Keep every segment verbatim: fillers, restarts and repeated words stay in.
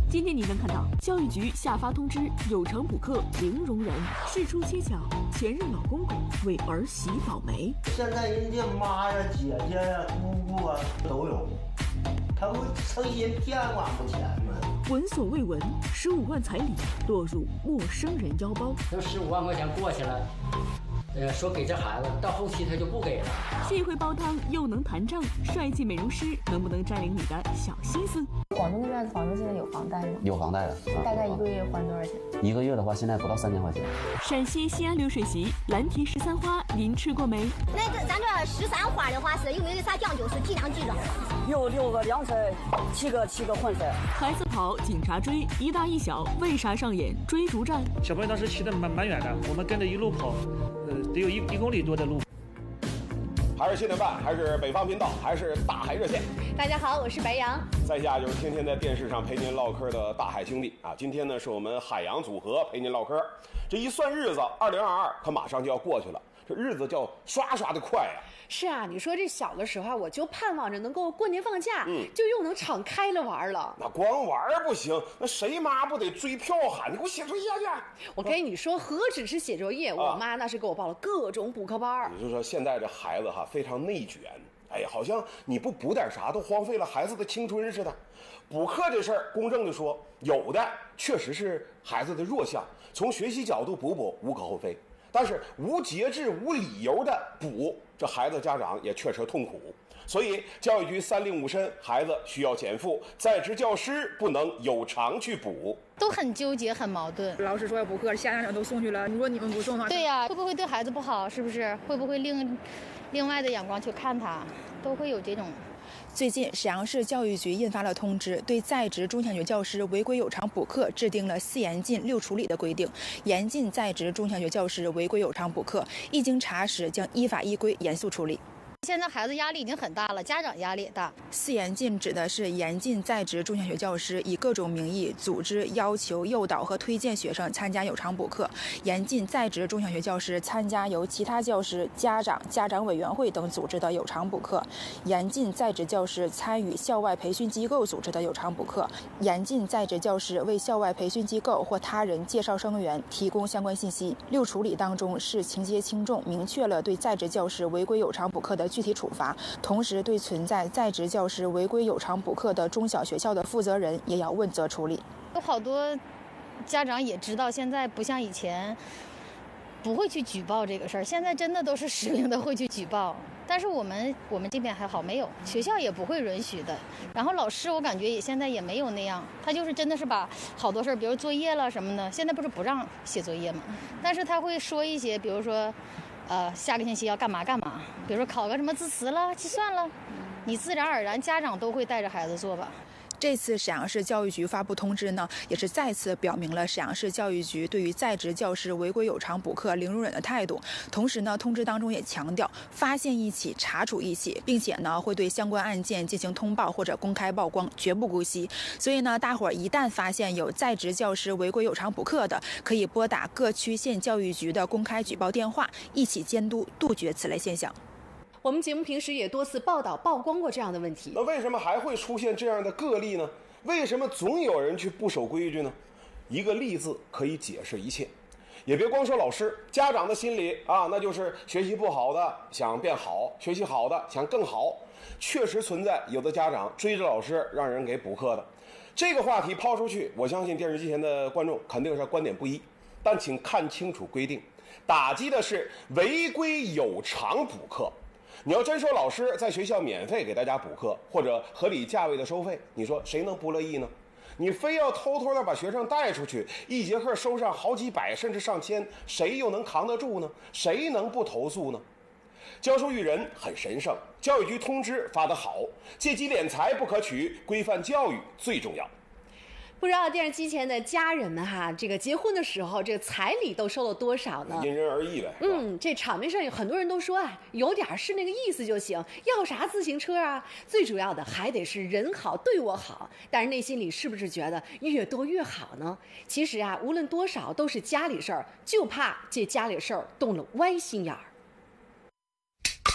今天你能看到教育局下发通知，有偿补课零容忍，事出蹊跷，前任老公公为儿媳保媒。 现在人家妈呀、姐姐呀、姑姑啊都有，他不诚心骗我们钱吗？ 闻所未闻，十五万彩礼落入陌生人腰包。 这十五万块钱过去了。呃，说给这孩子，到后期他就不给了。 既会煲汤又能谈账，帅气美容师能不能占领你的小心思？ 广东那边的房子现在有房贷吗？ 有房贷的， 啊、大概一个月还多少钱？ 一个月的话，现在不到三千块钱。 陕西西安流水席蓝田十三花，您吃过没？ 那个咱这十三花的话是因为啥讲究？是几两几整？ 有六个凉菜，七个七个混菜。 孩子跑，警察追，一大一小为啥上演追逐战？ 小朋友当时骑得蛮蛮远的，我们跟着一路跑，呃，得有一一公里多的路。 还是七点半，还是北方频道，还是大海热线。 大家好，我是白杨。 在下就是天天在电视上陪您唠嗑的大海兄弟啊。今天呢，是我们海洋组合陪您唠嗑。这一算日子，二零二二可马上就要过去了，这日子叫刷刷的快呀、啊。 是啊，你说这小的时候，我就盼望着能够过年放假，嗯，就又能敞开了玩了。 那光玩不行，那谁妈不得追票喊？你给我写作业去！ 我跟你说，何止是写作业，啊、我妈那是给我报了各种补课班。 也就是说，现在这孩子哈非常内卷，哎呀，好像你不补点啥都荒废了孩子的青春似的。补课这事儿，公正的说，有的确实是孩子的弱项，从学习角度补补无可厚非。但是无节制、无理由的补，这孩子家长也确实痛苦。所以教育局三令五申，孩子需要减负，在职教师不能有偿去补， 都很纠结，很矛盾。 老师说要补课，下家长都送去了，你说你们不送的话， 对呀、啊，会不会对孩子不好？是不是？会不会另另外的眼光去看他？都会有这种。 最近，沈阳市教育局印发了通知，对在职中小学教师违规有偿补课制定了四严禁六处理的规定，严禁在职中小学教师违规有偿补课，一经查实将依法依规严肃处理。 现在孩子压力已经很大了，家长压力也大。 四严禁指的是严禁在职中小学教师以各种名义组织、要求、诱导和推荐学生参加有偿补课，严禁在职中小学教师参加由其他教师、家长、家长委员会等组织的有偿补课，严禁在职教师参与校外培训机构组织的有偿补课，严禁在职教师为校外培训机构或他人介绍生源提供相关信息。六处理当中是情节轻重，明确了对在职教师违规有偿补课的具体处罚，同时对存在在职教师违规有偿补课的中小学校的负责人也要问责处理。 有好多家长也知道，现在不像以前不会去举报这个事儿，现在真的都是实名的会去举报。但是我们我们这边还好，没有，学校也不会允许的。然后老师我感觉也现在也没有那样，他就是真的是把好多事儿，比如作业了什么的，现在不是不让写作业嘛，但是他会说一些，比如说呃，下个星期要干嘛干嘛，比如说考个什么字词了、计算了，你自然而然家长都会带着孩子做吧。 这次沈阳市教育局发布通知呢，也是再次表明了沈阳市教育局对于在职教师违规有偿补课零容忍的态度。同时呢，通知当中也强调，发现一起查处一起，并且呢会对相关案件进行通报或者公开曝光，绝不姑息。所以呢，大伙儿一旦发现有在职教师违规有偿补课的，可以拨打各区县教育局的公开举报电话，一起监督杜绝此类现象。 我们节目平时也多次报道曝光过这样的问题， 那为什么还会出现这样的个例呢？为什么总有人去不守规矩呢？一个例字可以解释一切，也别光说老师，家长的心里啊，那就是学习不好的想变好，学习好的想更好。确实存在有的家长追着老师让人给补课的。这个话题抛出去，我相信电视机前的观众肯定是观点不一，但请看清楚规定，打击的是违规有偿补课。你要真说老师在学校免费给大家补课，或者合理价位的收费，你说谁能不乐意呢？你非要偷偷的把学生带出去，一节课收上好几百甚至上千，谁又能扛得住呢？谁能不投诉呢？教书育人很神圣，教育局通知发得好，借机敛财不可取，规范教育最重要。 不知道电视机前的家人们哈，这个结婚的时候，这个彩礼都收了多少呢？ 因人而异呗。 嗯，这场面上有很多人都说啊，有点是那个意思就行，要啥自行车啊？最主要的还得是人好对我好，但是内心里是不是觉得越多越好呢？其实啊，无论多少都是家里事儿，就怕这家里事儿动了歪心眼儿。 这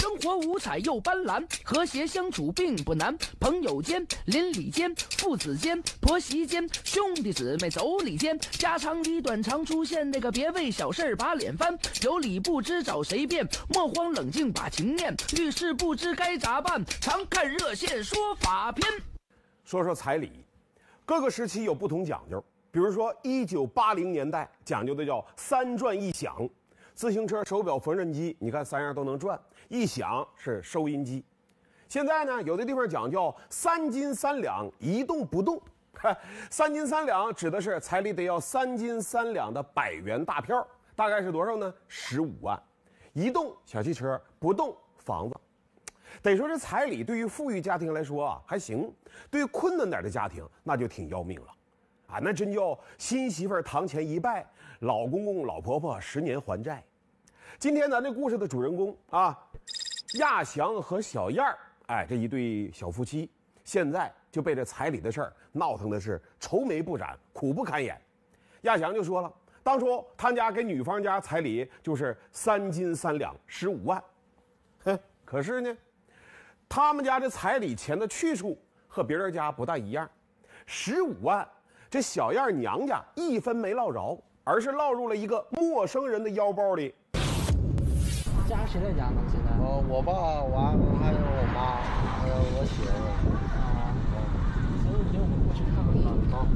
生活五彩又斑斓，和谐相处并不难。朋友间、邻里间、父子间、婆媳间、兄弟姊妹妯娌间，家长里短常出现那个别为小事把脸翻，有理不知找谁辩，莫慌冷静把情念，遇事不知该咋办，常看热线说法篇。 说说彩礼，各个时期有不同讲究。比如说，一九八零年代讲究的叫三转一响，自行车、手表、缝纫机，你看三样都能转，一响是收音机。现在呢，有的地方讲究三斤三两，一动不动。三斤三两指的是彩礼得要三斤三两的百元大票，大概是多少呢？十五万。一动小汽车，不动房子。得说这彩礼对于富裕家庭来说啊还行，对于困难点的家庭那就挺要命了。啊，那真叫新媳妇儿堂前一拜，老公公老婆婆十年还债。今天咱这故事的主人公啊，亚翔和小燕儿，哎，这一对小夫妻，现在就被这彩礼的事儿闹腾的是愁眉不展，苦不堪言。亚翔就说了，当初他家给女方家彩礼就是三斤三两，十五万。哼，可是呢，他们家这彩礼钱的去处和别人家不大一样，十五万。这小燕娘家一分没落着，而是落入了一个陌生人的腰包里。 家谁在家呢？现在？ 我我爸、我阿公还有我妈，还有我媳妇。 啊。行行，我们过去看看吧。好。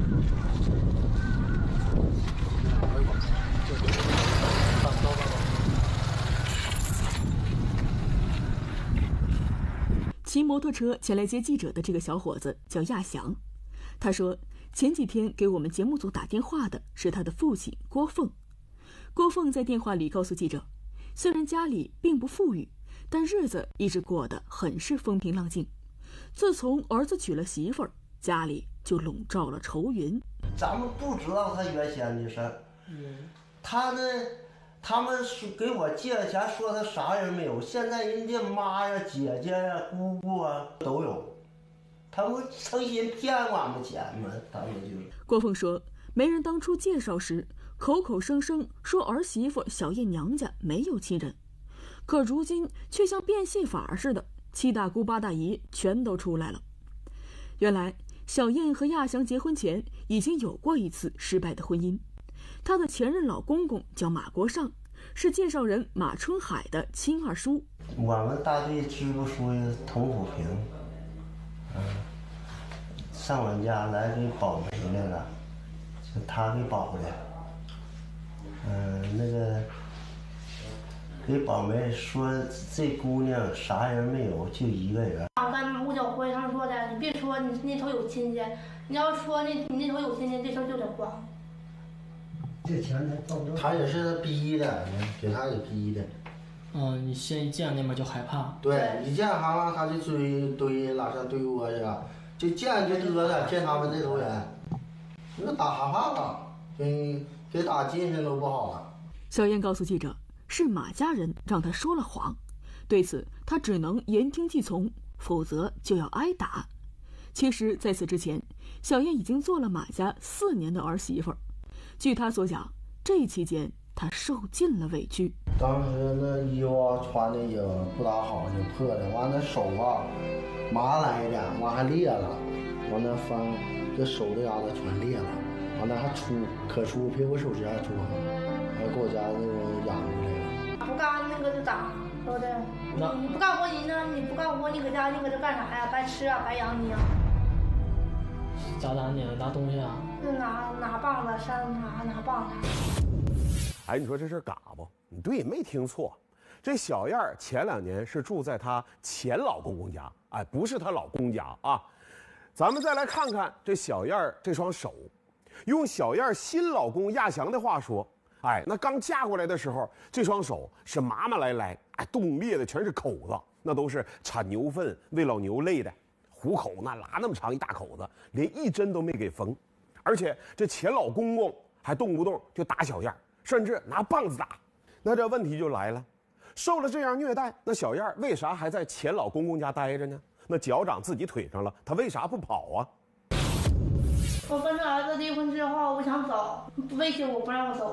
骑摩托车前来接记者的这个小伙子叫亚翔，他说。前几天给我们节目组打电话的是他的父亲郭凤。郭凤在电话里告诉记者，虽然家里并不富裕，但日子一直过得很是风平浪静。自从儿子娶了媳妇儿，家里就笼罩了愁云。 咱们不知道他原先的事儿，他呢，他们给我借了钱，说他啥人没有，现在人家妈呀、姐姐呀、姑姑啊都有。他们诚心骗我们钱吗？他们就。 郭凤说，媒人当初介绍时，口口声声说儿媳妇小燕娘家没有亲人，可如今却像变戏法似的，七大姑八大姨全都出来了。原来，小燕和亚翔结婚前已经有过一次失败的婚姻，她的前任老公公叫马国尚，是介绍人马春海的亲二叔。 我们大队支部书记童虎平。嗯，上我家来给保媒来了，是他给保的。嗯，那个给保媒说这姑娘啥人没有，就一个人。 跟五九会上说的，你别说你那头有亲戚，你要说你你那头有亲戚，这事儿就得慌。 这钱他他也是逼的，给他给逼的。 嗯，你先一见那边就害怕。 对，一见他了，他就追堆拉上堆窝去，就见就嘚瑟，见他们这头人，你说打害怕了，给给打精神都不好了。 小燕告诉记者，是马家人让他说了谎，对此他只能言听计从，否则就要挨打。其实，在此之前，小燕已经做了马家四年的儿媳妇儿。据他所讲，这期间他受尽了委屈。 当时那衣服穿的也不大好，就破的，完那手啊麻来的，完还裂了，完那翻这手这嘎达全裂了，完那还出可出，屁股手指还出痕，还给我家那种养出来了。 不干那个就打，说的你你不干活你呢？你不干活你搁家你搁这干啥呀？白吃啊，白养你啊。 咋打你？拿东西啊？ 就拿拿棒子扇他，拿棒子。 哎，你说这事嘎不？你对，没听错。这小燕儿前两年是住在她前老公公家，哎，不是她老公家啊。咱们再来看看这小燕儿这双手，用小燕儿新老公亚翔的话说，哎，那刚嫁过来的时候，这双手是麻麻来来，哎，冻裂的全是口子，那都是产牛粪喂老牛累的，虎口那拉那么长一大口子，连一针都没给缝，而且这前老公公还动不动就打小燕儿，甚至拿棒子打。那这问题就来了，受了这样虐待，那小燕儿为啥还在前老公公家待着呢？那脚长自己腿上了，她为啥不跑啊？ 我跟这儿子离婚之后，我想走，威胁我不让我走。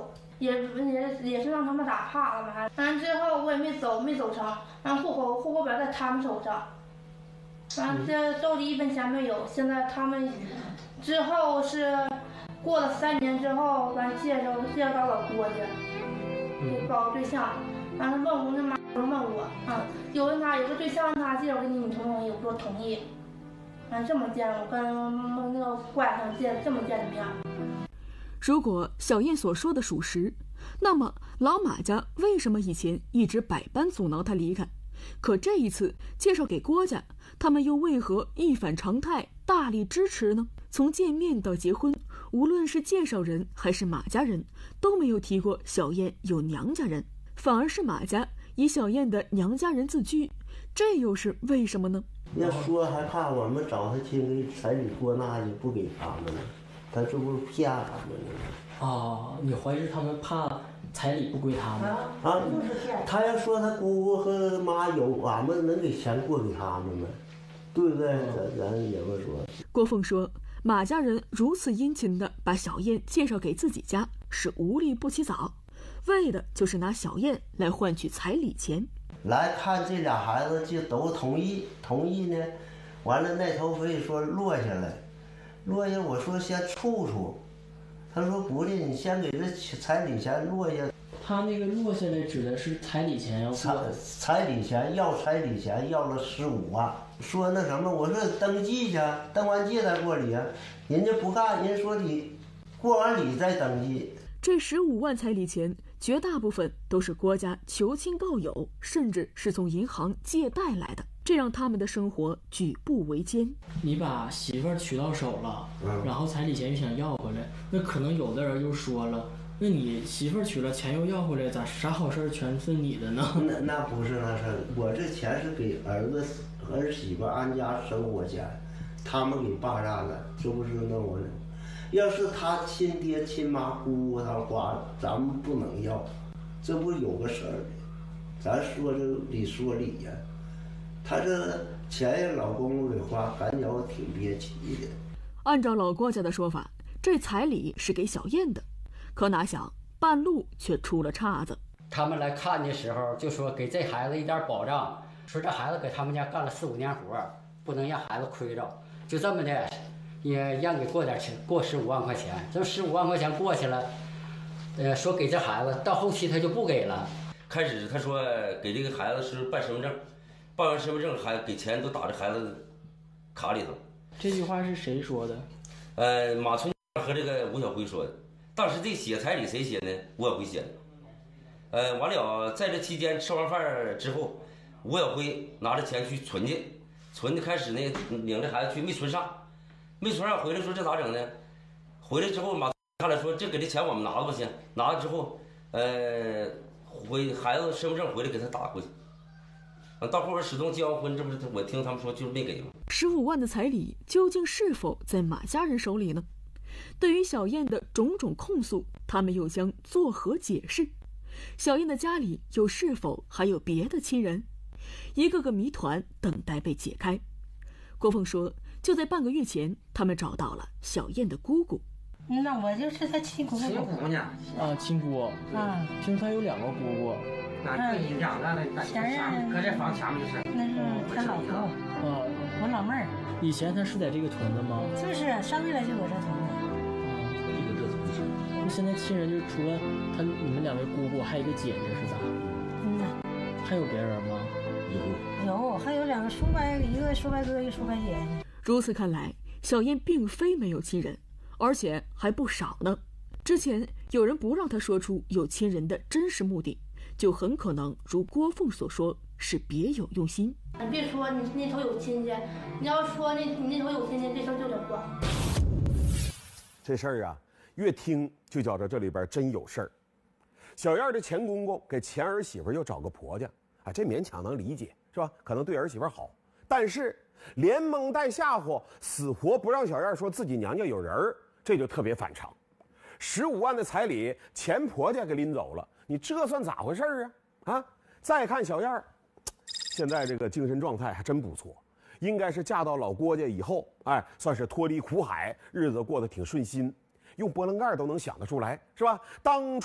也也也是让他们打怕了嘛。完之后我也没走没走成，完户口户口表在他们手上，完这兜里一分钱没有。现在他们之后是过了三年之后，完介绍介绍到老郭家，给搞对象。完了问我那妈问我啊，有问他有个对象，他介绍给你，你同不同意？我说同意。完这么见我跟那个怪上见这么见的面。 如果小燕所说的属实，那么老马家为什么以前一直百般阻挠他离开？可这一次介绍给郭家，他们又为何一反常态，大力支持呢？从见面到结婚，无论是介绍人还是马家人，都没有提过小燕有娘家人，反而是马家以小燕的娘家人自居，这又是为什么呢？ 要说还怕我们找他亲给彩礼过那就不给他们了，他这不是骗他们呢？ 哦，你怀疑他们怕彩礼不归他们啊？他要说他姑姑和妈有，俺们能给钱过给他们吗？对不对？咱咱也不说。 郭凤说，马家人如此殷勤地把小燕介绍给自己家，是无利不起早，为的就是拿小燕来换取彩礼钱。 来看这俩孩子就都同意，同意呢，完了那头非说落下来，落下我说先处处，他说不的，你先给这彩礼钱落下。 他那个落下来指的是彩礼钱要彩彩礼钱要彩礼钱要了十五万，说那什么，我说登记去，登完记再过礼啊，人家不干，人家说你过完礼再登记。 这十五万彩礼钱，绝大部分都是郭家求亲告友，甚至是从银行借贷来的，这让他们的生活举步维艰。 你把媳妇儿娶到手了， 嗯、 然后彩礼钱又想要回来，那可能有的人又说了，那你媳妇儿娶了，钱又要回来，咋啥好事全是你的呢？ 那那不是那事儿，我这钱是给儿子儿媳妇安家生活钱，他们给霸占了，这不是弄我的。要是他亲爹亲妈姑姑他花，咱们不能要，这不有个事儿的，咱说这理说理呀。他这钱让老公公给花，感觉我挺憋气的。 按照老郭家的说法，这彩礼是给小燕的，可哪想半路却出了岔子。 他们来看的时候就说给这孩子一点保障，说这孩子给他们家干了四五年活，不能让孩子亏着，就这么的。也让给过点钱，过十五万块钱，这十五万块钱过去了，呃，说给这孩子，到后期他就不给了。 开始他说给这个孩子是办身份证，办完身份证还给钱都打这孩子卡里头。 这句话是谁说的？ 呃，马春和这个吴小辉说的。当时这写彩礼谁写的？吴小辉写的。呃，完了，在这期间吃完饭之后，吴小辉拿着钱去存去，存的开始呢领着孩子去没存上。没存上回来说这咋整呢？回来之后马看了说这给这钱我们拿着吧先，拿了之后，呃，回孩子身份证回来给他打过去。到后边始终结完婚，这不是我听他们说就是没给吗？ 十五万的彩礼究竟是否在马家人手里呢？对于小燕的种种控诉，他们又将作何解释？小燕的家里又是否还有别的亲人？一个个谜团等待被解开。郭凤说，就在半个月前，他们找到了小燕的姑姑。 那我就是她亲姑姑。 亲姑娘啊，亲姑。 啊， 听说她有两个姑姑。 那一两个那前任搁这房前面就是。那是她老头。 啊， 我老妹儿。 以前她是在这个屯子吗？ 就是上回来就搁这屯子。 一个这屯子。 那现在亲人就除了她你们两位姑姑，还有一个姐姐是吧？ 嗯呐。 还有别人吗？ 有。有，还有两个叔伯，一个叔伯哥，一个叔伯姐。 如此看来，小燕并非没有亲人，而且还不少呢。之前有人不让她说出有亲人的真实目的，就很可能如郭凤所说，是别有用心。 你别说你那头有亲戚，你要说那你那头有亲戚，这事儿就得慌。 这事儿啊，越听就觉着这里边真有事儿。小燕的前公公给前儿媳妇又找个婆家，啊，这勉强能理解，是吧？可能对儿媳妇好，但是连蒙带吓唬，死活不让小燕说自己娘家有人儿，这就特别反常。十五万的彩礼，前婆家给拎走了，你这算咋回事啊？啊！再看小燕，现在这个精神状态还真不错，应该是嫁到老郭家以后，哎，算是脱离苦海，日子过得挺顺心，用波棱盖都能想得出来，是吧？当初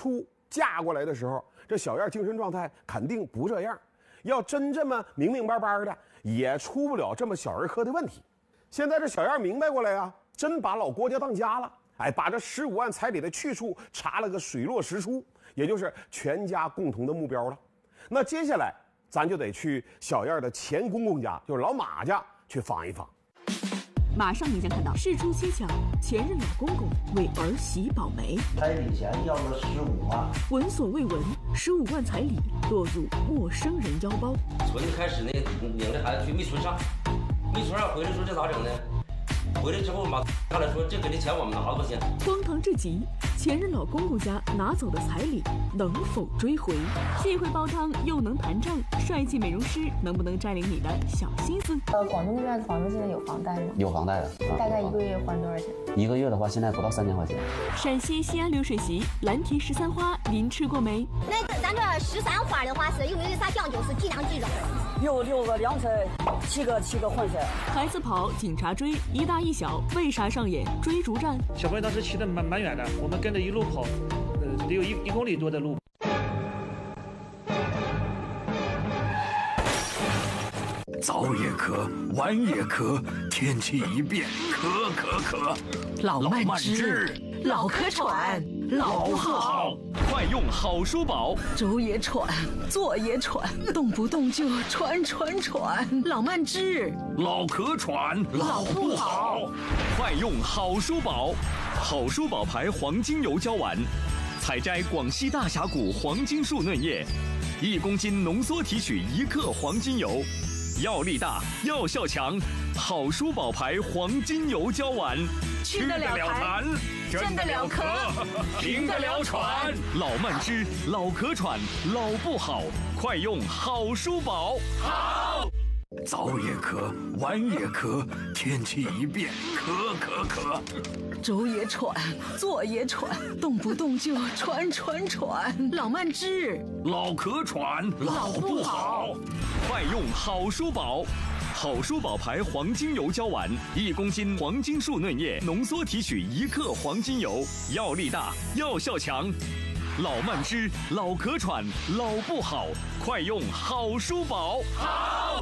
嫁过来的时候，这小燕精神状态肯定不这样。要真这么明明白白的，也出不了这么小儿科的问题。现在这小燕明白过来呀、啊，真把老郭家当家了。哎，把这十五万彩礼的去处查了个水落石出，也就是全家共同的目标了。那接下来咱就得去小燕的前公公家，就是老马家去访一访。 马上你将看到事出蹊跷，前任老公公为儿媳保媒， 彩礼钱要了十五万， 闻所未闻，十五万彩礼落入陌生人腰包。 存开始呢，领着孩子去没存上，没存上回来说这咋整呢？回来之后马看了说这给这钱我们拿了吧先。 荒唐至极，前任老公公家拿走的彩礼能否追回？既会煲汤又能弹唱，帅气美容师能不能占领你的小心思？ 呃，广东这边房子现在有房贷吗？ 有房贷的，啊、 大概一个月还多少钱？ 一个月的话，现在不到三千块钱。 陕西西安流水席蓝田十三花，您吃过没？ 那个咱这十三花的话是有没有啥讲究？是几两几肉？ 有六个凉菜，七个七个荤菜。 孩子跑，警察追，一大一小，为啥上演追逐战？ 小朋友当时骑得蛮蛮远的，我们跟着一路跑，呃，得有一一公里多的路。 早也渴，晚也渴，天气一变，渴渴渴。 老慢支，老咳喘，老不好。 快用好舒宝， 走也喘，坐也喘，动不动就喘喘喘。老慢支， 老咳喘， 老不好。 快用好舒宝，好舒宝牌黄金油胶丸，采摘广西大峡谷黄金树嫩叶，一公斤浓缩提取一克黄金油。药力大，药效强，好舒宝牌黄金油胶丸， 去得了痰，镇得了咳， 平得了喘。老慢支，老咳喘，老不好，快用好舒宝。 好。 早也咳，晚也咳，天气一变，咳咳咳。 走也喘，坐也喘，动不动就喘喘喘。老慢支， 老咳喘， 老不好。 快用好舒宝，好舒宝牌黄金油胶丸，一公斤黄金树嫩叶浓缩提取一克黄金油，药力大，药效强。老慢支，老咳喘，老不好，快用好舒宝。 好。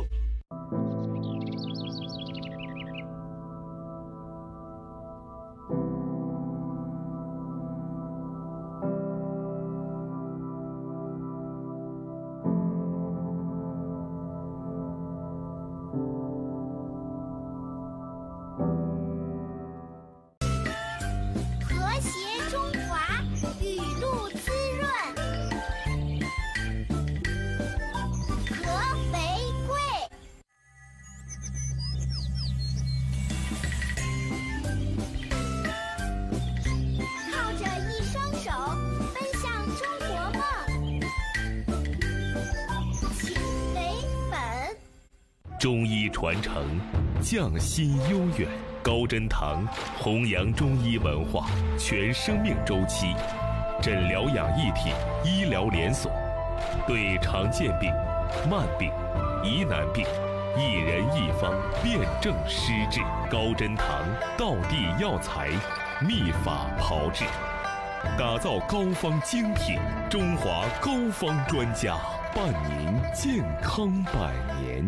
中医传承，匠心悠远。高真堂弘扬中医文化，全生命周期，诊疗养一体医疗连锁，对常见病、慢病、疑难病，一人一方，辨证施治。高真堂道地药材，秘法炮制，打造高方精品，中华高方专家，伴您健康百年。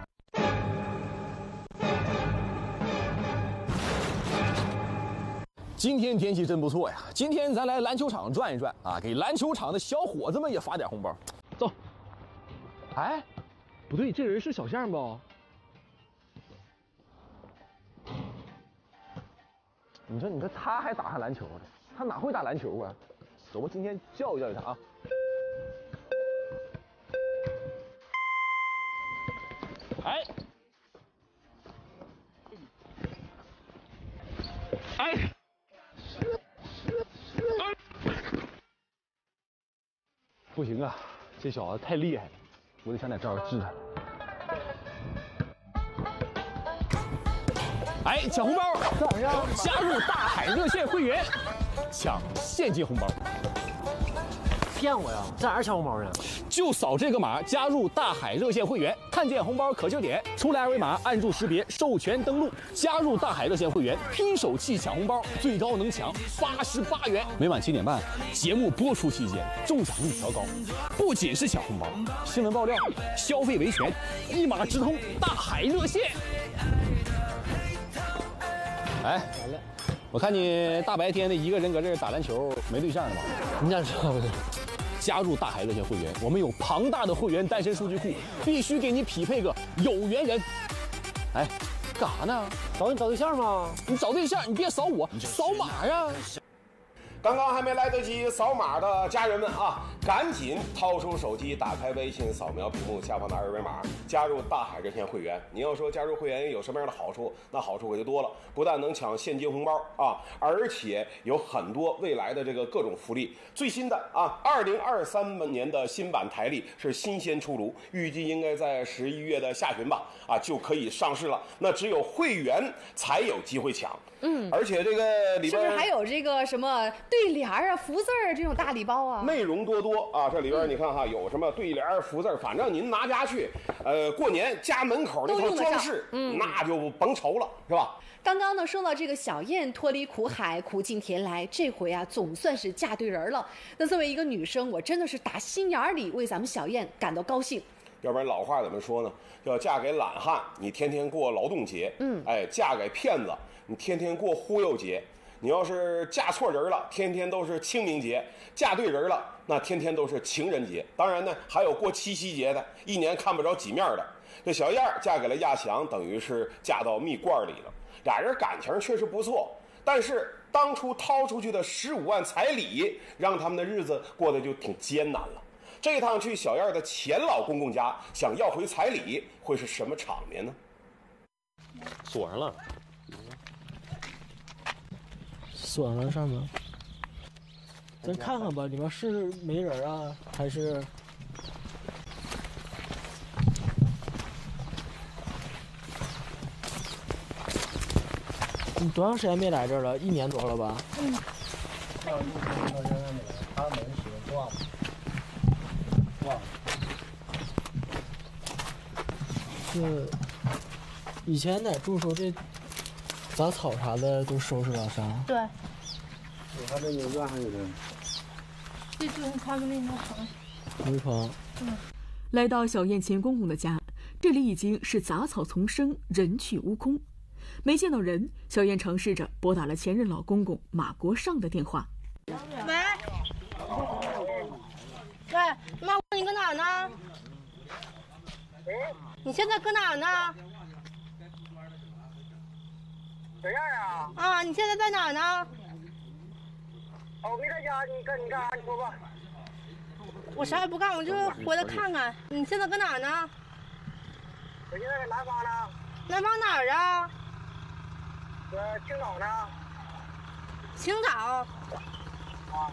今天天气真不错呀！今天咱来篮球场转一转啊，给篮球场的小伙子们也发点红包。走。哎，不对，这人是小象不？你说，你说他还打上篮球呢？他哪会打篮球啊？走吧，今天教育教育他啊。哎。哎。不行啊，这小子太厉害了，我得想点招治他。哎，抢红包！加入大海热线会员，抢现金红包。 骗我呀？在哪儿抢红包呢？ 就扫这个码，加入大海热线会员，看见红包可就点，出来二维码，按住识别，授权登录，加入大海热线会员，拼手气抢红包，最高能抢八十八元。每晚七点半，节目播出期间，中奖率调高，不仅是抢红包，新闻爆料、消费维权，一码直通大海热线。哎，我看你大白天的一个人搁这儿打篮球，没对象呢吧？ 你咋知道的？ 加入大海热线会员，我们有庞大的会员单身数据库，必须给你匹配个有缘人。哎，干啥呢？ 找你找对象吗？ 你找对象，你别扫我，扫码呀！ 刚刚还没来得及扫码的家人们啊，赶紧掏出手机，打开微信，扫描屏幕下方的二维码，加入大海热线会员。你要说加入会员有什么样的好处？那好处可就多了，不但能抢现金红包啊，而且有很多未来的这个各种福利。最新的啊，二零二三年的新版台历是新鲜出炉，预计应该在十一月的下旬吧，啊就可以上市了。那只有会员才有机会抢。 嗯， 而且这个里边是不是还有这个什么对联啊、福字儿这种大礼包啊？ 内容多多啊！这里边你看哈，有什么对联、福字，反正您拿家去，呃，过年家门口那套装饰，嗯，那就甭愁了，是吧？ 刚刚呢说到这个小燕脱离苦海，苦尽甜来，这回啊总算是嫁对人了。那作为一个女生，我真的是打心眼里为咱们小燕感到高兴。 要不然老话怎么说呢？叫嫁给懒汉，你天天过劳动节；嗯，哎，嫁给骗子，你天天过忽悠节。你要是嫁错人了，天天都是清明节；嫁对人了，那天天都是情人节。当然呢，还有过七夕节的，一年看不着几面的。这小燕嫁给了亚翔，等于是嫁到蜜罐里了。俩人感情确实不错，但是当初掏出去的十五万彩礼，让他们的日子过得就挺艰难了。这趟去小燕的前老公公家想要回彩礼，会是什么场面呢？ 锁上了， 锁上了上面。咱看看吧，里面是没人啊，还是？你多长时间没来这儿了？一年多了吧？嗯。还有一年到现在没来，他门鞋挂了。这以前在住时候，这杂草啥的都收拾了，是吧？ 对。 我看这个院还有人。 这就是他们那条床。 那床。 嗯。 来到小燕钱公公的家，这里已经是杂草丛生，人去屋空。没见到人，小燕尝试着拨打了前任老公公马国尚的电话。 喂。喂，马公，你搁哪呢？你现在搁哪呢？ 小燕啊！ 啊，你现在在哪呢？ 我没在家，你干你干啥？你说吧。 我啥也不干，我就回来看看。你现在搁哪呢？ 我现在在南方呢。 南方哪儿啊？ 呃，青岛呢。 青岛。 啊。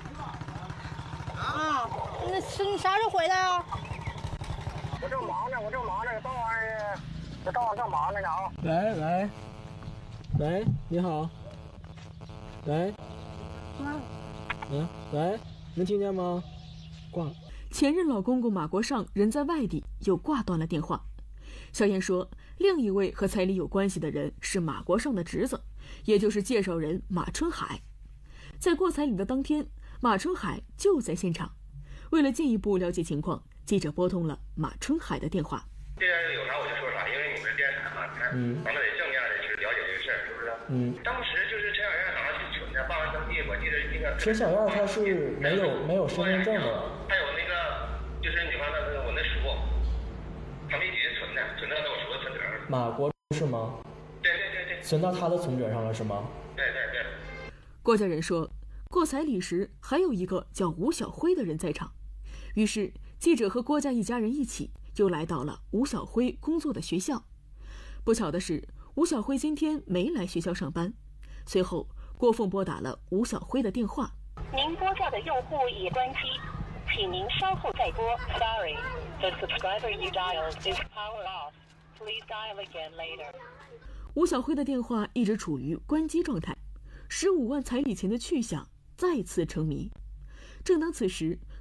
啊，那是你啥时候回来啊？ 我正忙呢，我正忙着，到玩意儿，这到正忙着呢啊。 喂喂，喂，你好。喂。嗯，喂，能听见吗？挂了。 前任老公公马国尚人在外地，又挂断了电话。小燕说，另一位和彩礼有关系的人是马国尚的侄子，也就是介绍人马春海。在过彩礼的当天，马春海就在现场。为了进一步了解情况，记者拨通了马春海的电话。 这边有啥我就说啥，因为你们是电视台嘛，嗯，咱们得正面的去了解这个事儿，是不是？嗯。当时就是陈小燕哪去存的，办完登记，我记得那个。 陈小燕她是没有没有身份证的。 还有那个就是你方的那个我那叔，他们一起存的，存到我叔的存折上。 马国是吗？ 对对对对。 存到他的存折上了是吗？ 对对对。 郭家人说，过彩礼时还有一个叫吴小辉的人在场。于是，记者和郭家一家人一起又来到了吴小辉工作的学校。不巧的是，吴小辉今天没来学校上班。随后，郭凤拨打了吴小辉的电话。 您拨叫的用户已关机，请您稍后再拨。Sorry, the subscriber you dialed is power off. Please dial again later. 吴小辉的电话一直处于关机状态，十五万彩礼钱的去向再次成谜。正当此时，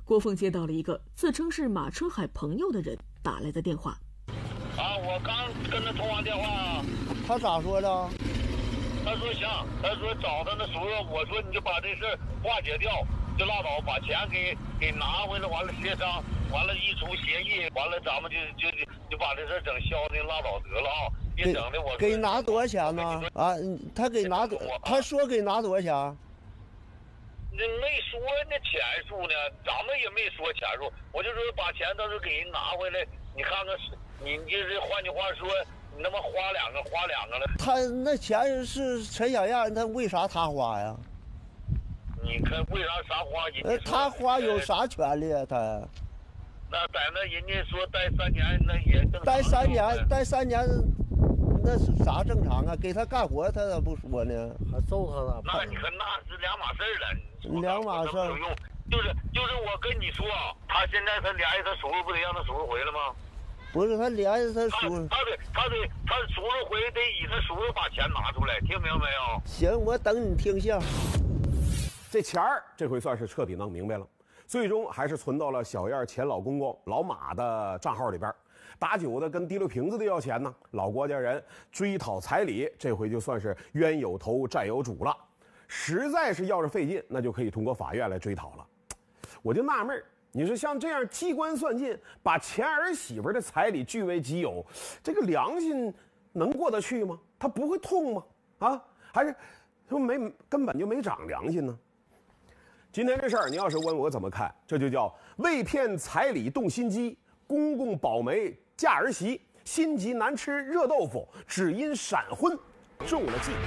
郭凤接到了一个自称是马春海朋友的人打来的电话。 啊，我刚跟他通完电话。 他咋说的？ 他说行，他说找他那叔叔，我说你就把这事化解掉，就拉倒，把钱给给拿回来，完了协商，完了一出协议，完了咱们就就就把这事整消停拉倒得了啊！别整的我给拿多少钱呢？啊，他给拿多，他说给拿多少钱？ 那没说那钱数呢，咱们也没说钱数，我就说把钱到时候给人拿回来，你看看是，你就是换句话说，你他妈花两个花两个了。 他那钱是陈小燕，他为啥他花呀？ 你看为啥啥花？ 呃，他花有啥权利啊？他？ 那在那人家说待三年，那也正常。 待三年，待三年。那是啥正常啊？给他干活，他咋不说呢？ 还揍他了？ 那你看那是两码事了。 两码事。 就是就是我跟你说，他现在他联系他叔叔，不得让他叔叔回来吗？ 不是他联系他叔， 他得他得他叔叔回得以他叔叔把钱拿出来，听明白没有？ 行，我等你听信。 这钱儿这回算是彻底弄明白了，最终还是存到了小燕前老公公老马的账号里边。打酒的跟提溜瓶子的要钱呢，老郭家人追讨彩礼，这回就算是冤有头债有主了。实在是要是费劲，那就可以通过法院来追讨了。我就纳闷儿，你说像这样机关算尽，把前儿媳妇的彩礼据为己有，这个良心能过得去吗？他不会痛吗？啊，还是说没根本就没长良心呢？今天这事儿，你要是问我怎么看，这就叫为骗彩礼动心机，公公保媒嫁儿媳，心急难吃热豆腐，只因闪婚中了计。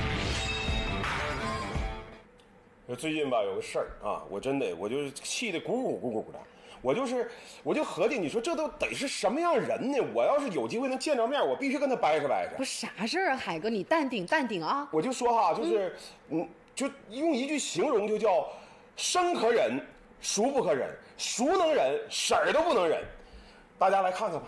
最近吧有个事儿啊，我真的我就是气得鼓鼓鼓鼓的，我就是我就合计，你说这都得是什么样人呢？我要是有机会能见着面，我必须跟他掰扯掰扯。 不是啥事儿啊，海哥，你淡定淡定啊。 我就说哈，就是嗯，嗯就用一句形容，就叫生可忍，熟不可忍，熟能忍，婶儿都不能忍。大家来看看吧。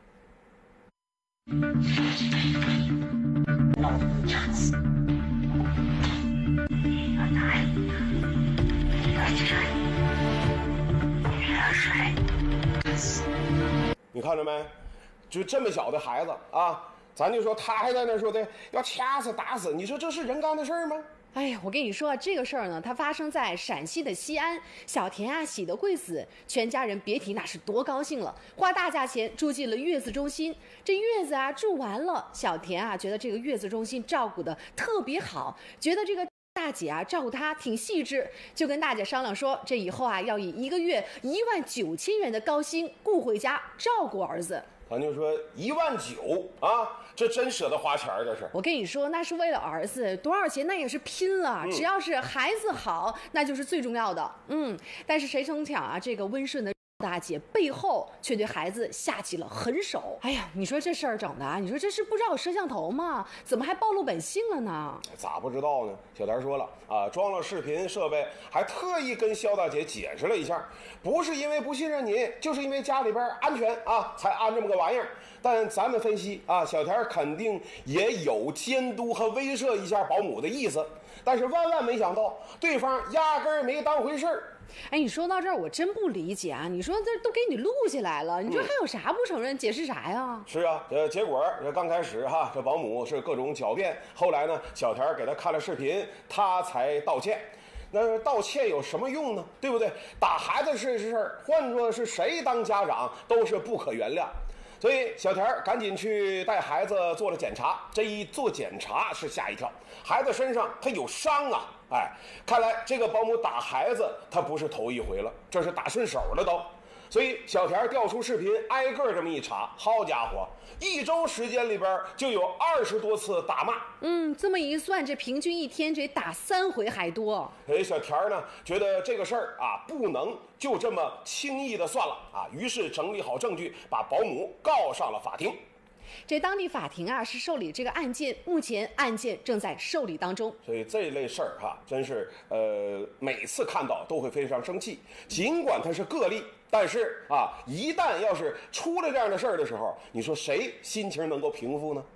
你看着没？就这么小的孩子啊，咱就说他还在那说的要掐死打死，你说这是人干的事儿吗？ 哎呀，我跟你说啊，这个事儿呢，它发生在陕西的西安。小田啊，喜得贵死，全家人别提那是多高兴了，花大价钱住进了月子中心。这月子啊住完了，小田啊觉得这个月子中心照顾的特别好，觉得这个大姐啊照顾他挺细致，就跟大姐商量说，这以后啊要以一个月一万九千元的高薪雇回家照顾儿子。 咱就说一万九啊，这真舍得花钱儿，这是。 我跟你说，那是为了儿子，多少钱那也是拼了。嗯、只要是孩子好，那就是最重要的。嗯，但是谁成想啊，这个温顺的大姐背后却对孩子下起了狠手。哎呀，你说这事儿整的啊，你说这是不知道有摄像头吗？怎么还暴露本性了呢？ 咋不知道呢？小田说了啊，装了视频设备，还特意跟肖大姐解释了一下，不是因为不信任你，就是因为家里边安全啊，才安这么个玩意儿。但咱们分析啊，小田肯定也有监督和威慑一下保姆的意思，但是万万没想到，对方压根儿没当回事儿。 哎，你说到这儿，我真不理解啊！你说这都给你录下来了，你说还有啥不承认？解释啥呀？ 是啊，呃，结果这刚开始哈，这保姆是各种狡辩，后来呢，小田给他看了视频，他才道歉。那道歉有什么用呢？对不对？打孩子是事儿，换作是谁当家长都是不可原谅。所以小田赶紧去带孩子做了检查，这一做检查是吓一跳，孩子身上他有伤啊！哎，看来这个保姆打孩子他不是头一回了，这是打顺手了都。所以小田调出视频，挨个这么一查，好家伙，一周时间里边就有二十多次打骂。 嗯，这么一算，这平均一天这打三回还多。 哎，小田呢觉得这个事儿啊不能就这么轻易的算了啊，于是整理好证据，把保姆告上了法庭。 这当地法庭啊是受理这个案件，目前案件正在受理当中。 所以这类事儿哈，真是呃每次看到都会非常生气。尽管它是个例，但是啊，一旦要是出了这样的事儿的时候，你说谁心情能够平复呢？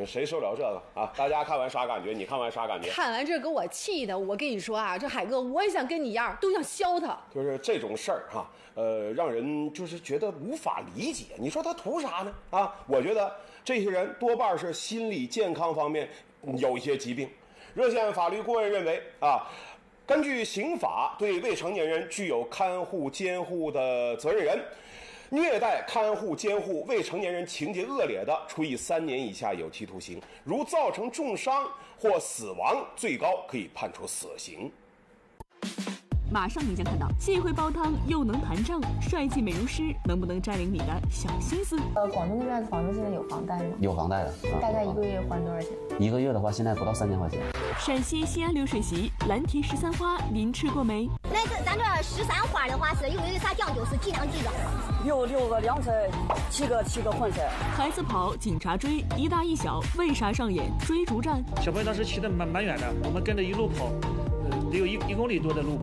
谁受了这个啊？大家看完啥感觉？你看完啥感觉？ 看完这给我气的，我跟你说啊，这海哥我也想跟你一样，都想削他。 就是这种事儿哈，呃，让人就是觉得无法理解。你说他图啥呢？啊，我觉得这些人多半是心理健康方面有一些疾病。热线法律顾问认为啊，根据刑法，对未成年人具有看护、监护的责任人，虐待、看护、监护未成年人情节恶劣的，处以三年以下有期徒刑；如造成重伤或死亡，最高可以判处死刑。 马上你将看到，既会煲汤又能弹唱，帅气美容师能不能占领你的小心思？ 呃，广东那边的房子现在有房贷吗？ 有房贷的， 嗯、大概一个月还多少钱？ 一个月的话，现在不到三千块钱。 陕西西安流水席蓝田十三花，您吃过没？ 那个咱这十三花的话是有没有啥讲究？是几两几个？ 六六个凉菜，七个七个混菜。 孩子跑，警察追，一大一小，为啥上演追逐战？ 小朋友当时骑得蛮蛮远的，我们跟着一路跑，呃，得有一一公里多的路。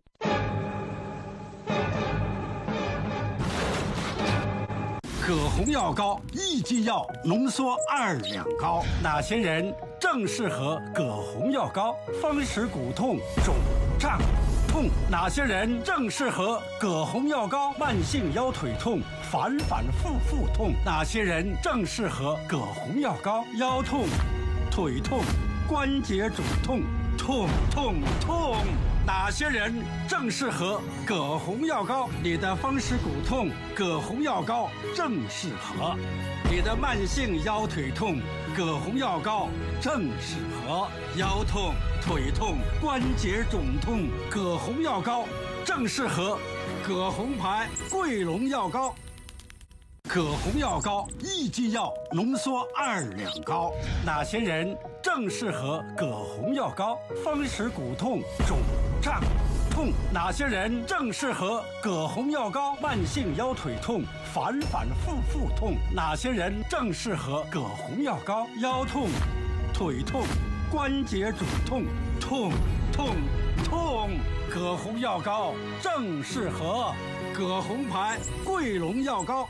葛洪药膏一剂药浓缩二两膏，哪些人正适合葛洪药膏？风湿骨痛、肿胀痛，哪些人正适合葛洪药膏？慢性腰腿痛、反反复复痛，哪些人正适合葛洪药膏？腰痛、腿痛、关节肿痛，痛痛痛。哪些人正适合葛洪药膏？你的风湿骨痛，葛洪药膏正适合；你的慢性腰腿痛，葛洪药膏正适合；腰痛、腿痛、关节肿痛，葛洪药膏正适合。葛洪牌桂龙药膏。葛洪药膏一剂药浓缩二两膏，哪些人正适合葛洪药膏？风湿骨痛、肿胀痛，哪些人正适合葛洪药膏？慢性腰腿痛、反反复复痛，哪些人正适合葛洪药膏？腰痛、腿痛、关节肿痛，痛痛痛，葛洪药膏正适合。葛洪牌桂龙药膏。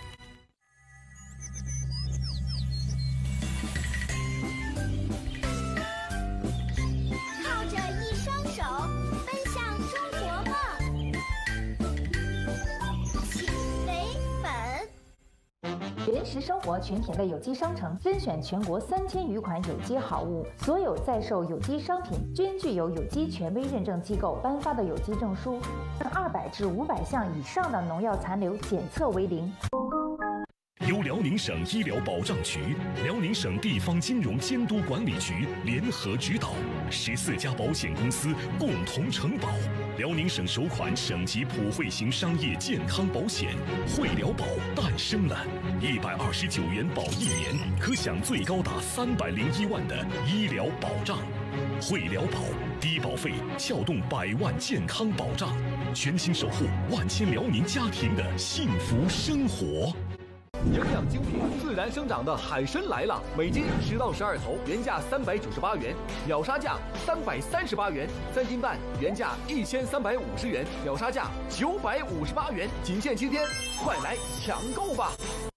原石生活全品类有机商城甄选全国三千余款有机好物，所有在售有机商品均具有有机权威认证机构颁发的有机证书，二百至五百项以上的农药残留检测为零。 由辽宁省医疗保障局、辽宁省地方金融监督管理局联合指导，十四家保险公司共同承保。辽宁省首款省级普惠型商业健康保险惠辽保诞生了，一百二十九元保一年，可享最高达三百零一万的医疗保障。惠辽保低保费撬动百万健康保障，全心守护万千辽宁家庭的幸福生活。 营养精品，自然生长的海参来了，每斤十到十二头，原价三百九十八元，秒杀价三百三十八元；三斤半，原价一千三百五十元，秒杀价九百五十八元，仅限七天，快来抢购吧！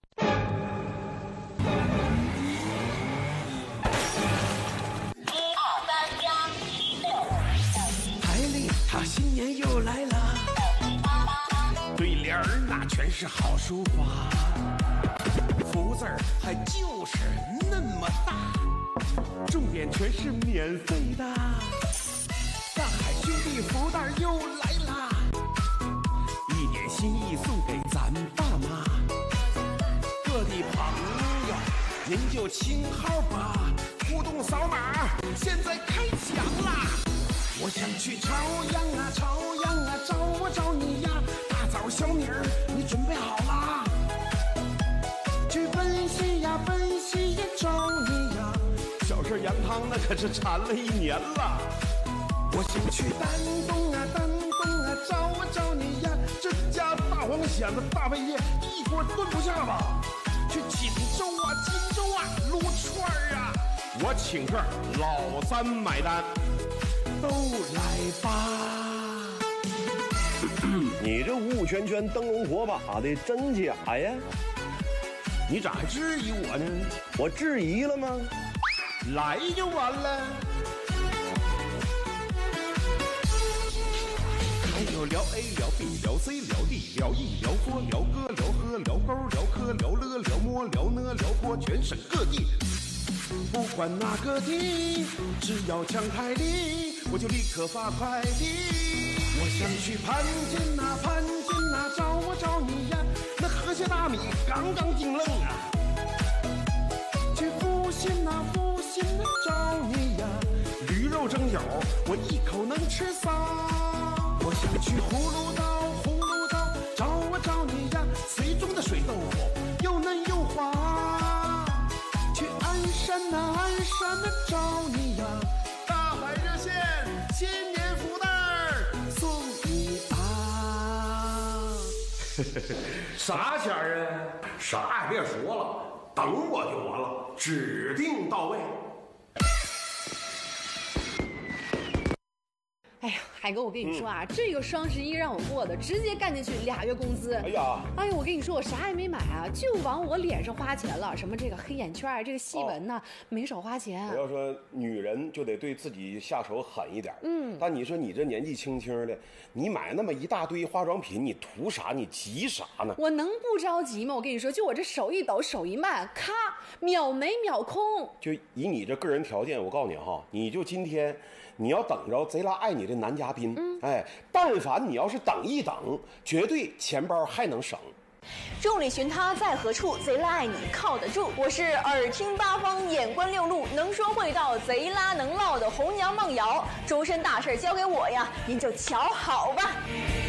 台里他新年又来了，对联儿那全是好书法。福字儿还就是那么大，重点全是免费的。大海兄弟福袋又来啦，一点心意送给咱爸妈。各地朋友您就亲号吧，互动扫码现在开抢啦！我想去朝阳啊朝阳啊，找我找你呀！大枣小米儿你准备好啦？去奔西呀奔西呀找你呀！小事羊汤那可是馋了一年了。我想去丹东啊丹东啊，找我找你呀！这家大黄蚬子大半夜一锅炖不下吧？去锦州啊锦州啊撸串儿啊！我请客，老三买单，都来吧。 你这五五圈圈灯笼火把的真假呀？ 你咋还质疑我呢？ 我质疑了吗？ 来就完了。还有聊 A 聊 B 聊 C 聊 D 聊 E 聊佛聊歌聊喝聊勾聊科聊乐聊摸聊呢聊坡，全省各地，不管哪个地，只要抢台历，我就立刻发快递。我想去盘锦呐盘锦呐，找我找你呀，那河蟹大米刚刚净愣啊。去阜新呐阜新呐，找你呀，驴肉蒸饺我一口能吃仨。我想去葫芦岛葫芦岛，找我找你呀，水中的水豆腐又嫩又滑。去鞍山呐鞍山呐，找你呀，大海热线新年福袋送你啊。啥钱儿啊？啥也别说了，等我就完了，指定到位。 哎呀，海哥，我跟你说啊，嗯、这个双十一让我过的，直接干进去俩月工资。哎呀，哎呀，我跟你说，我啥也没买啊，就往我脸上花钱了，什么这个黑眼圈啊，这个细纹呐、啊，哦、没少花钱。 我要说，女人就得对自己下手狠一点。嗯，但你说你这年纪轻轻的，你买那么一大堆化妆品，你图啥？你急啥呢？ 我能不着急吗？我跟你说，就我这手一抖，手一慢，咔，秒没秒空。 就以你这个人条件，我告诉你哈，你就今天。你要等着贼拉爱你的男嘉宾，嗯、哎，但凡你要是等一等，绝对钱包还能省。 众里寻他在何处，贼拉爱你靠得住。我是耳听八方，眼观六路，能说会道，贼拉能唠的红娘梦瑶。周身大事交给我呀，您就瞧好吧。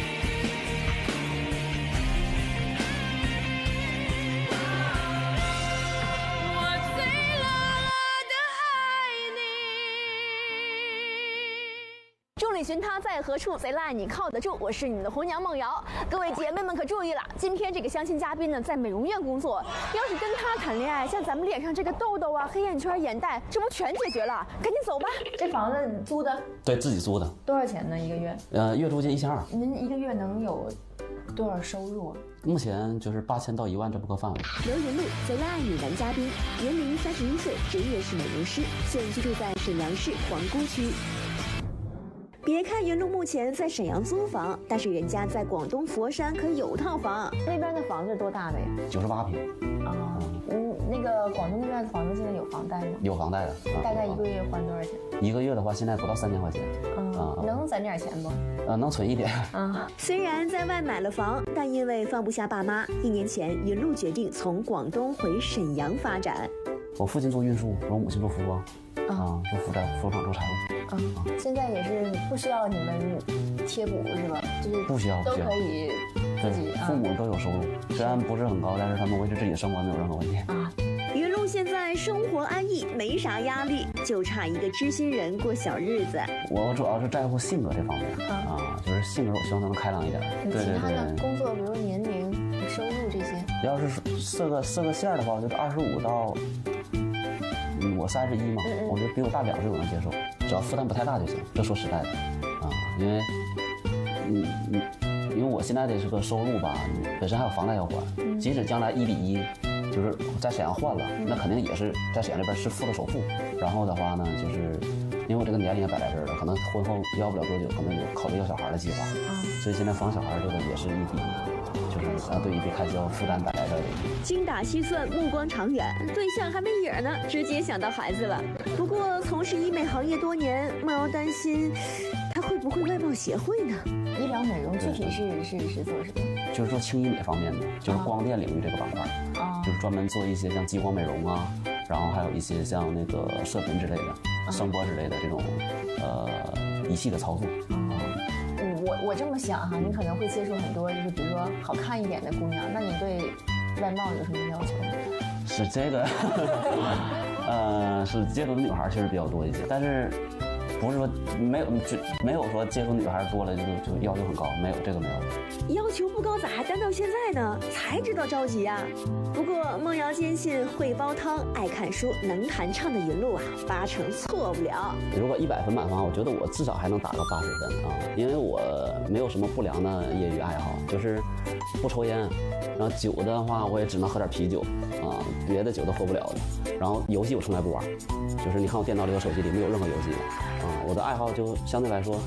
众里寻他在何处，贼拉爱你靠得住。我是你们的红娘梦瑶，各位姐妹们可注意了，今天这个相亲嘉宾呢，在美容院工作。要是跟他谈恋爱，像咱们脸上这个痘痘啊、黑眼圈、眼袋，这不全解决了？赶紧走吧。 这房子租的？ 对自己租的。 多少钱呢？一个月？ 呃，月租金一千二。 您一个月能有多少收入啊？ 目前就是八千到一万这不个范围。 刘云露，贼拉爱你男嘉宾，年龄三十一岁，职业是美容师，现居住在沈阳市皇姑区。别看云露目前在沈阳租房，但是人家在广东佛山可有套房。 那边的房子多大的呀？ 九十八平。 啊，嗯，那个广东那边的房子现在有房贷吗？ 有房贷的。 啊、大概一个月还多少钱？ 一个月的话，现在不到三千块钱。 嗯，啊、能攒点钱不？ 呃，能存一点。 啊，虽然在外买了房，但因为放不下爸妈，一年前云露决定从广东回沈阳发展。 我父亲做运输，我母亲做服装。啊，就负责服装做财务。 啊，现在也是不需要你们贴补是吧？就是不需要， 都可以自己。 父母都有收入，虽然不是很高，但是他们维持自己的生活没有任何问题。 啊，云露现在生活安逸，没啥压力，就差一个知心人过小日子。 我主要是在乎性格这方面啊，就是性格我希望能开朗一点。对对对。 工作比如年龄、收入这些， 要是设个设个线的话，我觉得二十五到。嗯，我三十一嘛，嗯嗯我觉得比我大两岁我能接受，只要负担不太大就行。这说实在的，啊，因为，嗯嗯，因为我现在的这个收入吧，本身还有房贷要还，嗯、即使将来一比一，就是在沈阳换了，嗯、那肯定也是在沈阳这边是付的首付。然后的话呢，就是因为我这个年龄也摆在这儿了，可能婚后要不了多久，可能有考虑要小孩的计划，嗯、所以现在防小孩这个也是一笔。就是啊，对一笔开销负担摆在这里。 精打细算，目光长远，对象还没影呢，直接想到孩子了。不过从事医美行业多年，梦瑶担心他会不会外貌协会呢？ 医疗美容具体是是是做什么？ 就是做轻医美方面的，就是光电领域这个板块，啊、就是专门做一些像激光美容啊，然后还有一些像那个射频之类的、啊、声波之类的这种呃仪器的操作。啊我我这么想哈，你可能会接触很多，就是比如说好看一点的姑娘，那你对外貌有什么要求吗？ 是这个，呃，是接触的女孩确实比较多一些，但是不是说没有就没有说接触女孩多了就就要求很高，没有这个没有。 要求不高，咋还单到现在呢？才知道着急呀、啊。不过梦瑶坚信会煲汤、爱看书、能弹唱的云路啊，八成错不了。 如果一百分满分，我觉得我至少还能打个八十分啊，因为我没有什么不良的业余爱好，就是不抽烟，然后酒的话我也只能喝点啤酒啊，别的酒都喝不了的。然后游戏我从来不玩，就是你看我电脑里和手机里没有任何游戏的啊。我的爱好就相对来说，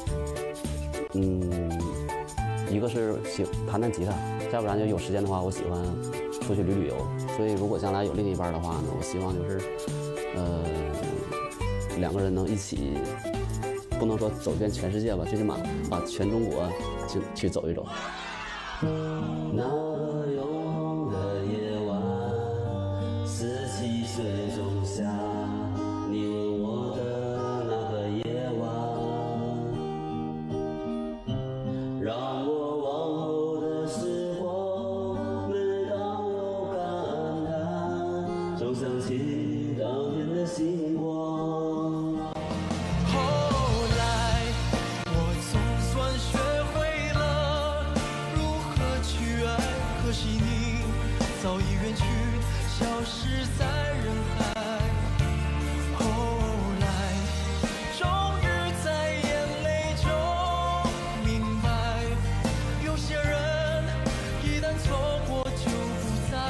嗯，一个是喜弹弹吉他，再不然就有时间的话，我喜欢出去旅旅游。所以如果将来有另一半的话呢，我希望就是，呃，两个人能一起，不能说走遍全世界吧，最起码把全中国去去走一走。那个永的夜晚，十七岁仲夏，你问我的那个夜晚，让我往后的时光，每当有感叹，总想起当年的星光。 后来，我总算学会了如何去爱，可惜你早已远去，消失在人海。后来，终于在眼泪中明白，有些人一旦错过就不再。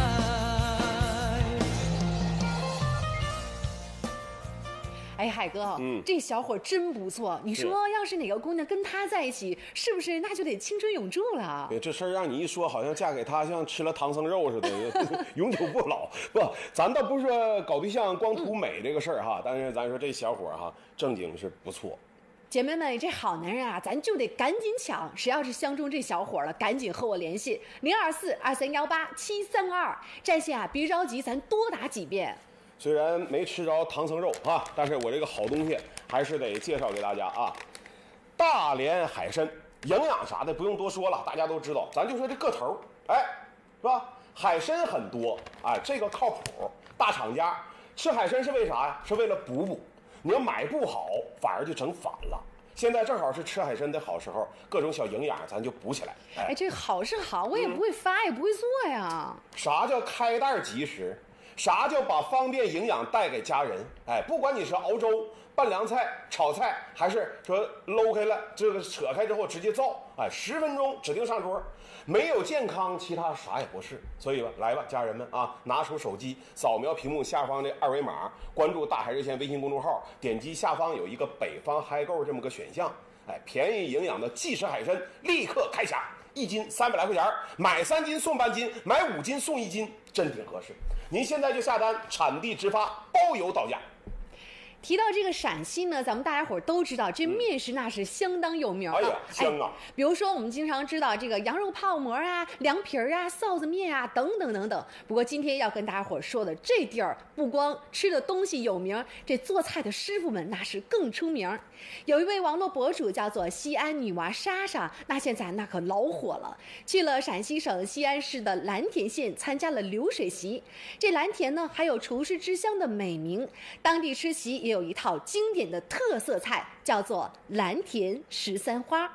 哎，海哥， 嗯， 这小伙真不错。你说，要是哪个姑娘跟他在一起，是不是那就得青春永驻了？ 对，这事儿让你一说，好像嫁给他像吃了唐僧肉似的，永久不老。不，咱倒不是说搞对象光图美这个事儿哈，但是咱说这小伙哈，正经是不错。 姐妹们，这好男人啊，咱就得赶紧抢。谁要是相中这小伙了，赶紧和我联系零二四二三幺八七三二，占线啊，别着急，咱多打几遍。 虽然没吃着唐僧肉啊，但是我这个好东西还是得介绍给大家啊。大连海参营养啥的不用多说了，大家都知道。咱就说这个头，哎，是吧？海参很多，哎，这个靠谱。大厂家吃海参是为啥呀？是为了补补。你要买不好，反而就整反了。现在正好是吃海参的好时候，各种小营养咱就补起来。 哎，哎这好是好，我也不会发，嗯、也不会做呀。 啥叫开袋即食？啥叫把方便营养带给家人？哎，不管你是熬粥、拌凉菜、炒菜，还是说搂开了这个扯开之后直接造，哎，十分钟指定上桌。没有健康，其他啥也不是。所以吧，来吧，家人们啊，拿出手机，扫描屏幕下方的二维码，关注大海热线微信公众号，点击下方有一个北方嗨购这么个选项，哎，便宜营养的即食海参立刻开抢，一斤三百来块钱，买三斤送半斤，买五斤送一斤，真挺合适。您现在就下单，产地直发，包邮到家。 提到这个陕西呢，咱们大家伙都知道，这面食那是相当有名的。 哎呀，香啊！ 哎，比如说我们经常知道这个羊肉泡馍啊、凉皮儿啊、臊子面啊等等等等。不过今天要跟大家伙说的这地儿，不光吃的东西有名，这做菜的师傅们那是更出名。有一位网络博主叫做西安女娃莎莎，那现在那可老火了，去了陕西省西安市的蓝田县参加了流水席。这蓝田呢，还有厨师之乡的美名，当地吃席也有一套经典的特色菜，叫做蓝田十三花。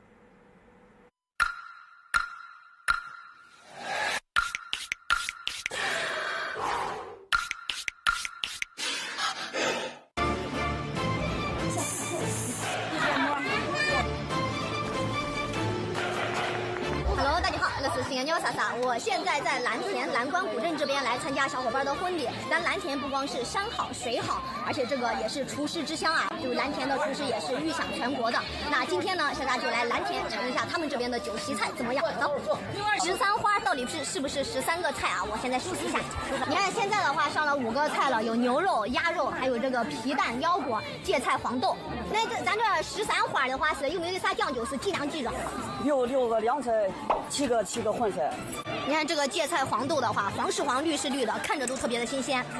新疆莎莎，我现在在蓝田蓝关古镇这边来参加小伙伴的婚礼。但蓝田不光是山好水好，而且这个也是厨师之乡啊，就蓝田的厨师也是誉享全国的。那今天呢，莎莎就来蓝田尝一下他们这边的酒席菜怎么样？走，十三花到底是是不是十三个菜啊？我现在数一下。你看现在的话上了五个菜了，有牛肉、鸭肉，还有这个皮蛋、腰果、芥菜、黄豆。那个咱这十三花的话是有没有啥讲究？是几两几个？ 有六个凉菜，七个七个混菜。 你看这个芥菜黄豆的话，黄是黄，绿是绿的，看着都特别的新鲜。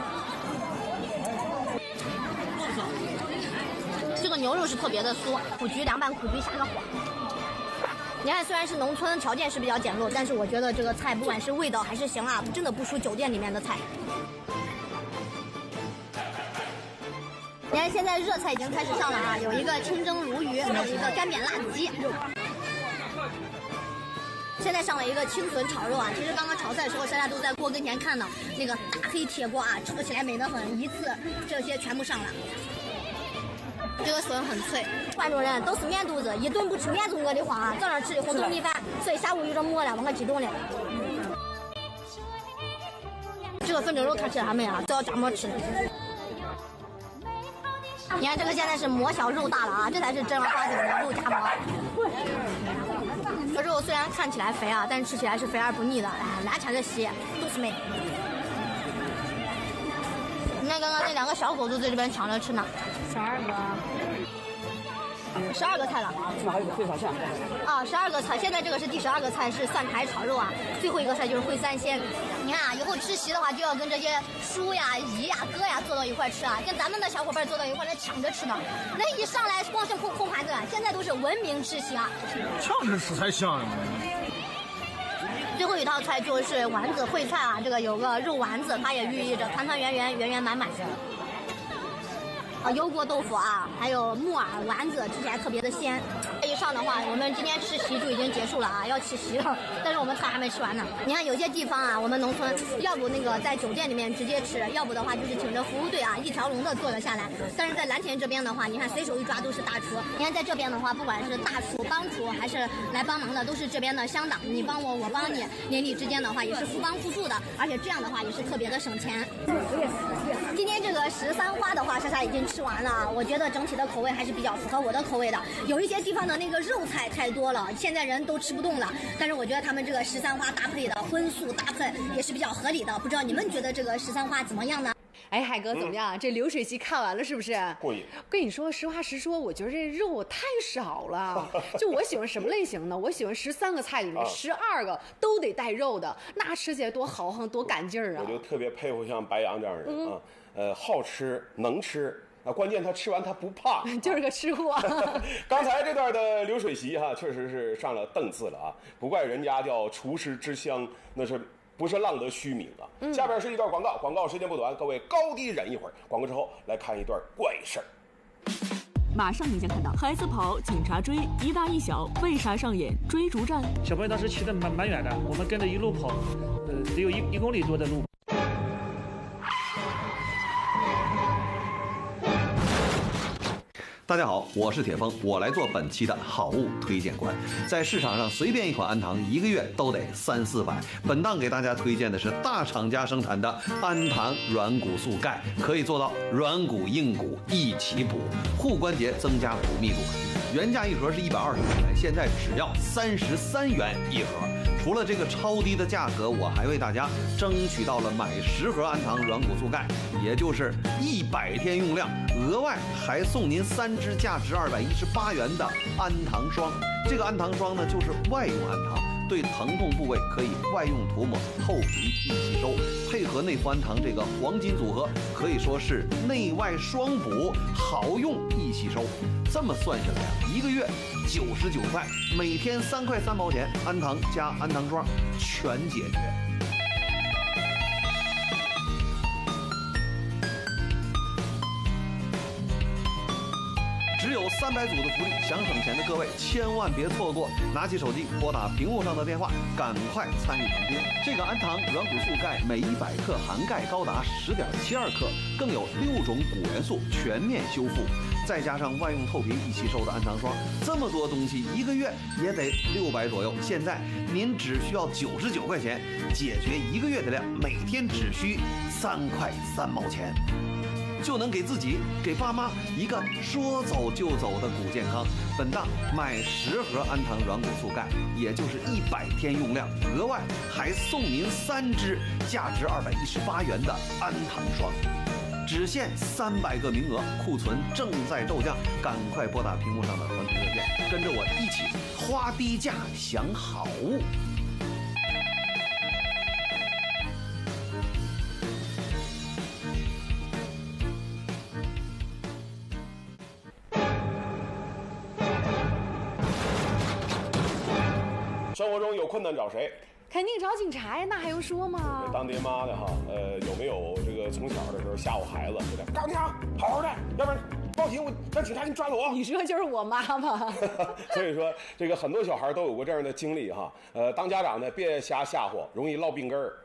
这个牛肉是特别的酥，苦菊凉拌苦菊下个火。你看，虽然是农村，条件是比较简陋，但是我觉得这个菜不管是味道还是形啊，真的不输酒店里面的菜。 你看现在热菜已经开始上了啊，有一个清蒸鲈鱼，还有一个干煸辣子鸡。现在上了一个青笋炒肉啊，其实刚刚炒菜的时候，大家都在锅跟前看到那个大黑铁锅啊，炒起来美得很，一次这些全部上了。这个笋很脆，广州人都是面肚子，一顿不吃面就饿得慌啊。早上吃的红豆米饭，所以下午有点饿了，我可激动了。这个粉蒸肉看起来还美啊，都要夹馍吃的。你看这个现在是馍小肉大了啊，这才是正儿八经的肉夹馍。这肉虽然看起来肥啊，但是吃起来是肥而不腻的，哎，难缠着稀，都是美。你看刚刚那两个小狗都在这边抢着吃呢，十二个，十二个菜了。 这还有个烩炒馅。 啊，十二个菜，现在这个是第十二个菜，是蒜苔炒肉啊，最后一个菜就是烩三鲜。你看啊，以后吃席的话，就要跟这些叔呀、姨呀、哥呀坐到一块吃啊，跟咱们的小伙伴坐到一块来抢着吃呢。那一上来光是空空盘子，现在都是文明吃席啊。 抢着吃才香呀！ 最后一道菜就是丸子烩菜啊，这个有个肉丸子，它也寓意着团团圆圆、圆圆满满的。啊，油锅豆腐啊，还有木耳丸子，吃起来特别的鲜。以上的话，我们今天吃席就已经结束了啊，要起席了。但是我们菜还没吃完呢。你看有些地方啊，我们农村要不那个在酒店里面直接吃，要不的话就是请着服务队啊，一条龙的坐了下来。但是在蓝田这边的话，你看随手一抓都是大厨。你看在这边的话，不管是大厨、帮厨还是来帮忙的，都是这边的乡党，你帮我，我帮你，邻里之间的话也是互帮互助的，而且这样的话也是特别的省钱。今天这个十三花的话，莎莎已经吃完了，我觉得整体的口味还是比较符合我的口味的。有一些地方的那个肉菜太多了，现在人都吃不动了。但是我觉得他们这个十三花搭配的荤素搭配也是比较合理的。不知道你们觉得这个十三花怎么样呢？ 哎，海哥怎么样？嗯、这流水席看完了是不是？ 过瘾。 跟你说，实话实说，我觉得这肉太少了。就我喜欢什么类型呢？我喜欢十三个菜里面十二个都得带肉的，那吃起来多豪横，多赶劲儿啊！ 我就特别佩服像白羊这样的人、嗯、啊，呃，好吃能吃。啊，关键他吃完他不怕， 就是个吃货。 刚才这段的流水席哈，确实是上了档次了啊！不怪人家叫厨师之乡，那是不是浪得虚名啊？嗯、下边是一段广告，广告时间不短，各位高低忍一会儿。广告之后来看一段怪事儿。 马上你将看到孩子跑，警察追，一大一小为啥上演追逐战？ 小朋友当时骑得蛮蛮远的，我们跟着一路跑，呃，得有一一公里多的路。 大家好，我是铁峰，我来做本期的好物推荐官。在市场上随便一款氨糖，一个月都得三四百。本档给大家推荐的是大厂家生产的氨糖软骨素钙，可以做到软骨硬骨一起补，护关节增加骨密度。原价一盒是一百二十元，现在只要三十三元一盒。除了这个超低的价格，我还为大家争取到了买十盒氨糖软骨素钙，也就是一百天用量，额外还送您三支价值二百一十八元的氨糖霜。这个氨糖霜呢，就是外用氨糖，对疼痛部位可以外用涂抹，透皮易吸收，配合内服氨糖这个黄金组合，可以说是内外双补，好用易吸收。这么算下来啊，一个月九十九块，每天三块三毛钱，氨糖加氨糖霜全解决。只有三百组的福利，想省钱的各位千万别错过！拿起手机拨打屏幕上的电话，赶快参与抢订。这个氨糖软骨素钙每一百克含钙高达十点七二克，更有六种钴元素全面修复，再加上外用透皮易吸收的氨糖霜，这么多东西一个月也得六百左右。现在您只需要九十九块钱，解决一个月的量，每天只需三块三毛钱。就能给自己、给爸妈一个说走就走的骨健康。本档买十盒氨糖软骨素钙，也就是一百天用量，额外还送您三支价值二百一十八元的氨糖霜，只限三百个名额，库存正在骤降，赶快拨打屏幕上的团队热线，跟着我一起花低价享好物。 生活中有困难找谁？ 肯定找警察呀，那还用说吗？ 当爹妈的哈，呃，有没有这个从小的时候吓唬孩子，就得告诉你啊，好好的，要不然报警，我让警察给你抓走。 你说就是我妈妈。 所以说，这个很多小孩都有过这样的经历哈。呃，当家长的别瞎吓唬，容易落病根儿。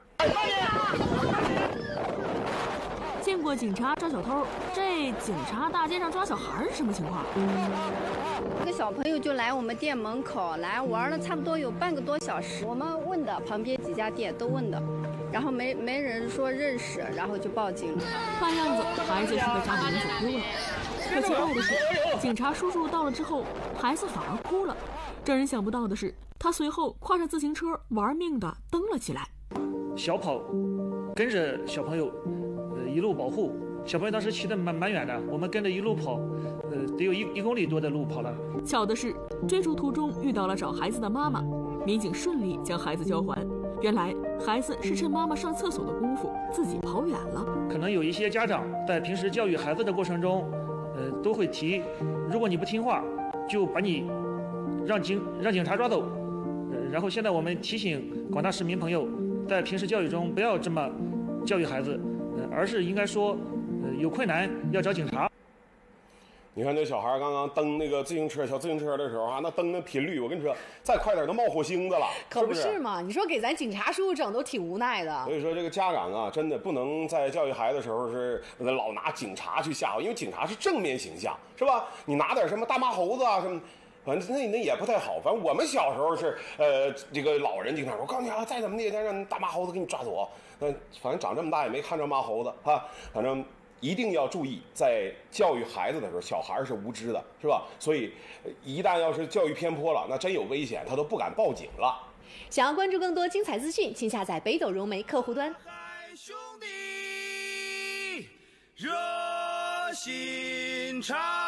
见过警察抓小偷，这警察大街上抓小孩是什么情况？ 一个小朋友就来我们店门口来玩了，差不多有半个多小时。我们问的旁边几家店都问的，然后没没人说认识，然后就报警。 看样子孩子是被家里人走丢了。可奇怪的是，警察叔叔到了之后，孩子反而哭了。让人想不到的是，他随后挎着自行车玩命的蹬了起来。 小跑，跟着小朋友，呃，一路保护。小朋友当时骑得蛮蛮远的，我们跟着一路跑，呃，得有一一公里多的路跑了。 巧的是，追逐途中遇到了找孩子的妈妈，民警顺利将孩子交还。原来孩子是趁妈妈上厕所的功夫自己跑远了。 可能有一些家长在平时教育孩子的过程中，呃，都会提，如果你不听话，就把你让警让警察抓走。呃，然后现在我们提醒广大市民朋友，在平时教育中不要这么教育孩子，呃，而是应该说。有困难要找警察。 你看这小孩刚刚蹬那个自行车小自行车的时候啊，那蹬的频率，我跟你说，再快点都冒火星子了， 可不是是嘛？你说给咱警察叔叔整都挺无奈的。 所以说这个家长啊，真的不能在教育孩子的时候是老拿警察去吓唬，因为警察是正面形象，是吧？你拿点什么大麻猴子啊什么。反正那那也不太好，反正我们小时候是，呃，这个老人经常说，我告诉你啊，再怎么地，再让大麻猴子给你抓走。那反正长这么大也没看着麻猴子啊，反正。一定要注意，在教育孩子的时候，小孩是无知的，是吧？所以，一旦要是教育偏颇了，那真有危险，他都不敢报警了。 想要关注更多精彩资讯，请下载北斗融媒客户端。 兄弟，热心肠。